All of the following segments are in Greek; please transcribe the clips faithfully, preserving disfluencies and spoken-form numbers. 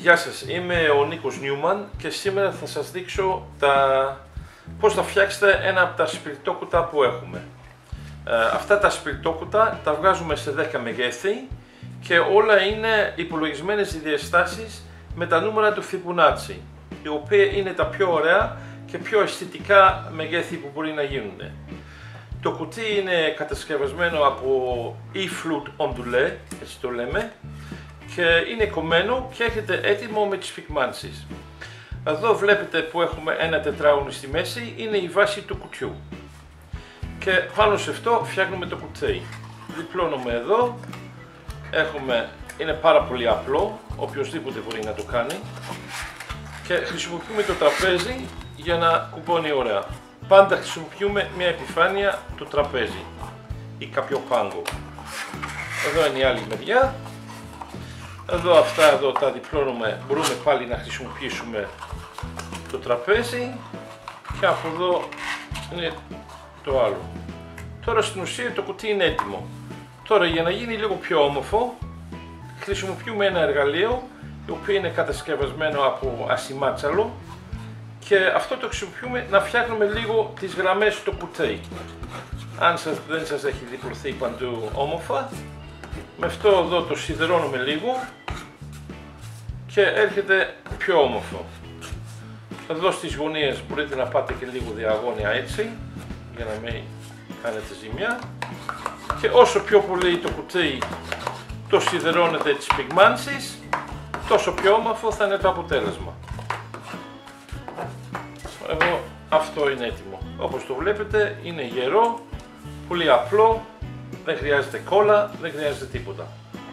Γεια σας, είμαι ο Νίκος Νιούμαν και σήμερα θα σας δείξω τα... πώς θα φτιάξετε ένα από τα σπιρτόκουτα που έχουμε. Ε, αυτά τα σπιρτόκουτα τα βγάζουμε σε δέκα μεγέθη και όλα είναι υπολογισμένες οι διαστάσεις με τα νούμερα του Fibonacci, οι οποία είναι τα πιο ωραία και πιο αισθητικά μεγέθη που μπορεί να γίνουν. Το κουτί είναι κατασκευασμένο από E-flute ondulé, έτσι το λέμε, και είναι κομμένο και έχετε έτοιμο με τις πυγμάνσεις. Εδώ βλέπετε που έχουμε ένα τετράγωνο στη μέση, είναι η βάση του κουτιού. Και πάνω σε αυτό φτιάχνουμε το κουτί. Διπλώνουμε εδώ, έχουμε, είναι πάρα πολύ απλό, οποιοσδήποτε μπορεί να το κάνει. Και χρησιμοποιούμε το τραπέζι για να κουμπώνει ωραία. Πάντα χρησιμοποιούμε μια επιφάνεια του τραπέζι ή κάποιο πάγκο. Εδώ είναι η άλλη μεριά. Εδώ αυτά εδώ τα διπλώνουμε, μπορούμε πάλι να χρησιμοποιήσουμε το τραπέζι και από εδώ είναι το άλλο. Τώρα στην ουσία το κουτί είναι έτοιμο. Τώρα για να γίνει λίγο πιο όμορφο χρησιμοποιούμε ένα εργαλείο το οποίο είναι κατασκευασμένο από ασημάτσαλο και αυτό το χρησιμοποιούμε να φτιάχνουμε λίγο τις γραμμές στο κουτί. Αν σας, δεν σας έχει διπλωθεί παντού όμορφα, με αυτό εδώ το σιδερώνουμε λίγο και έρχεται πιο όμορφο. Εδώ στις γωνίες μπορείτε να πάτε και λίγο διαγώνια έτσι για να μην κάνετε ζημιά και όσο πιο πολύ το κουτί το σιδερώνετε τις πυγμάνσεις, τόσο πιο όμορφο θα είναι το αποτέλεσμα. Εδώ αυτό είναι έτοιμο. Όπως το βλέπετε είναι γερό, πολύ απλό, δεν χρειάζεται κόλλα, δεν χρειάζεται τίποτα.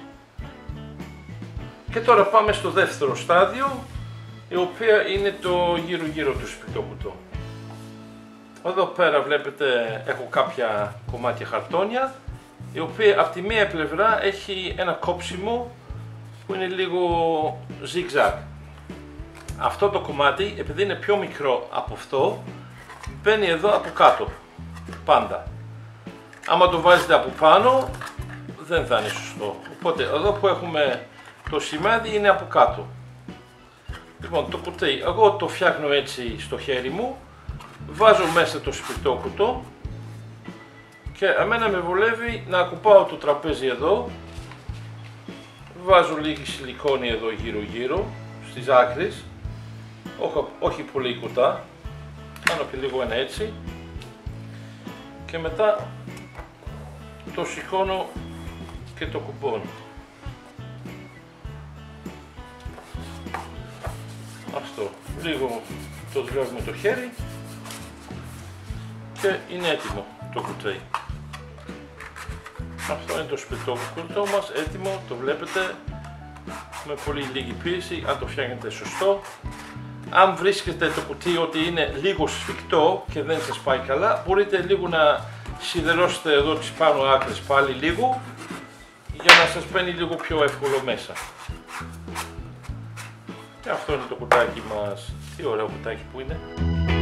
Και τώρα πάμε στο δεύτερο στάδιο, η οποία είναι το γύρω γύρω του σπιρτόκουτο. Εδώ πέρα βλέπετε έχω κάποια κομμάτια χαρτόνια, η οποία από τη μία πλευρά έχει ένα κόψιμο που είναι λίγο zigzag. Αυτό το κομμάτι, επειδή είναι πιο μικρό από αυτό, μπαίνει εδώ από κάτω, πάντα. Άμα το βάζετε από πάνω, δεν θα είναι σωστό. Οπότε εδώ που έχουμε το σημάδι είναι από κάτω. Λοιπόν, το κουτί, εγώ το φτιάχνω έτσι στο χέρι μου, βάζω μέσα το σπιρτόκουτο και εμένα με βολεύει να ακουπάω το τραπέζι εδώ, βάζω λίγη σιλικόνη εδώ γύρω γύρω, στις άκρες, όχι, όχι πολύ κοντά, κάνω και λίγο ένα έτσι και μετά το σηκώνω και το κουμπώνω. Αυτό, λίγο το δουλεύουμε το χέρι και είναι έτοιμο το κουτί. Αυτό είναι το σπιρτόκουτο μας, έτοιμο, το βλέπετε, με πολύ λίγη πίεση, αν το φτιάχνετε σωστό. Αν βρίσκετε το κουτί ότι είναι λίγο σφιχτό και δεν σας πάει καλά, μπορείτε λίγο να σιδερώσετε εδώ τις πάνω άκρες πάλι λίγο, για να σας μπαίνει λίγο πιο εύκολο μέσα. Και αυτό είναι το κουτάκι μας. Τι ωραίο κουτάκι που είναι.